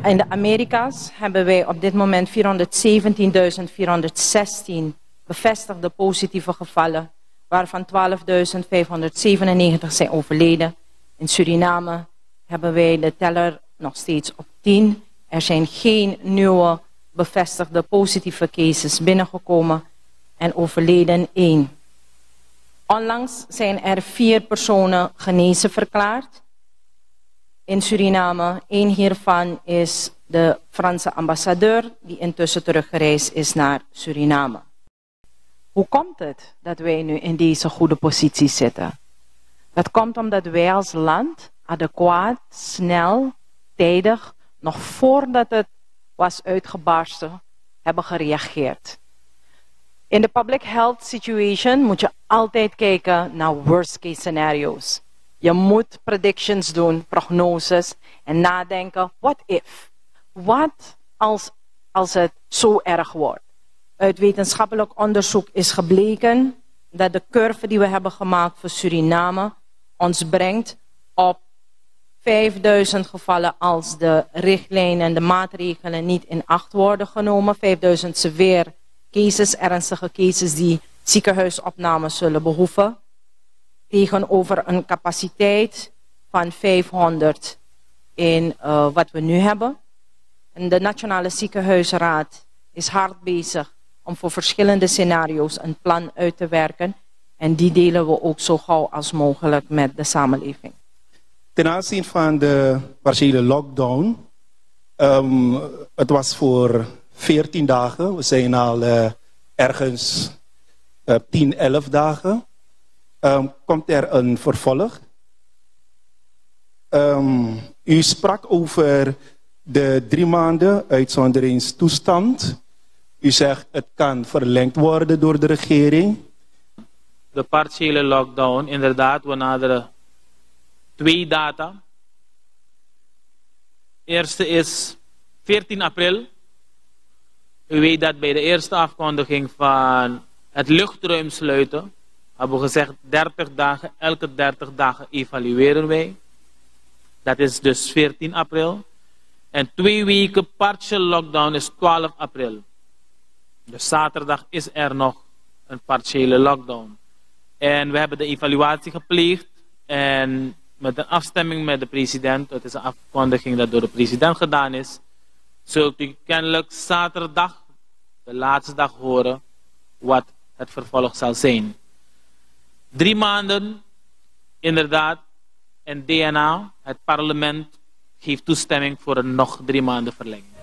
In de Amerika's hebben wij op dit moment 417.416 bevestigde positieve gevallen, waarvan 12.597 zijn overleden. In Suriname hebben wij de teller nog steeds op 10. Er zijn geen nieuwe bevestigde positieve cases binnengekomen en overleden 1. Onlangs zijn er 4 personen genezen verklaard in Suriname. 1 hiervan is de Franse ambassadeur die intussen teruggereisd is naar Suriname. Hoe komt het dat wij nu in deze goede positie zitten? Dat komt omdat wij als land adequaat, snel, tijdig, nog voordat het was uitgebarsten, hebben gereageerd. In de public health situation moet je altijd kijken naar worst case scenario's. Je moet predictions doen, prognoses en nadenken, what if? Wat als het zo erg wordt? Uit wetenschappelijk onderzoek is gebleken dat de curve die we hebben gemaakt voor Suriname ons brengt op 5000 gevallen als de richtlijnen en de maatregelen niet in acht worden genomen. 5000 severe cases, ernstige cases die ziekenhuisopname zullen behoeven. Tegenover een capaciteit van 500 in wat we nu hebben. En de Nationale Ziekenhuisraad is hard bezig om voor verschillende scenario's een plan uit te werken. En die delen we ook zo gauw als mogelijk met de samenleving. Ten aanzien van de partiële lockdown, het was voor 14 dagen. We zijn al ergens 10, 11 dagen. Komt er een vervolg? U sprak over de 3 maanden uitzonderingstoestand. U zegt het kan verlengd worden door de regering. De partiële lockdown, inderdaad, we naderen 2 data. Eerste is 14 april. U weet dat bij de eerste afkondiging van het luchtruim sluiten, hebben we gezegd 30 dagen, elke 30 dagen evalueren wij. Dat is dus 14 april. En 2 weken partial lockdown is 12 april. Dus zaterdag is er nog een partiële lockdown. En we hebben de evaluatie gepleegd en met een afstemming met de president, het is een afkondiging dat door de president gedaan is, zult u kennelijk zaterdag, de laatste dag, horen wat het vervolg zal zijn. 3 maanden, inderdaad, en DNA, het parlement, geeft toestemming voor een nog 3 maanden verlenging.